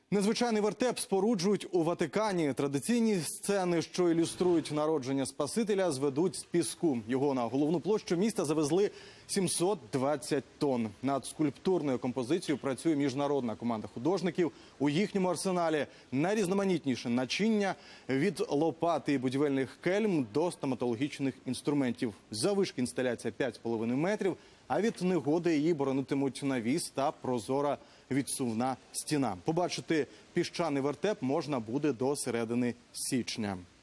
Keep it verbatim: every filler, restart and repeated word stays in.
Незвичайний вертеп споруджують у Ватикані. Традиційні сцени, що ілюструють народження Спасителя, зведуть з піску. Його на головну площу міста завезли сімсот двадцять тонн. Над скульптурною композицією працює міжнародна команда художників. У їхньому арсеналі найрізноманітніше начиння – від лопати і будівельних кельм до стоматологічних інструментів. Заввишки інсталяція п'ять з половиною метрів, а від негоди її боронитимуть навіс та прозора відсувна стіна. Побачити піщаний вертеп можна буде до середини січня.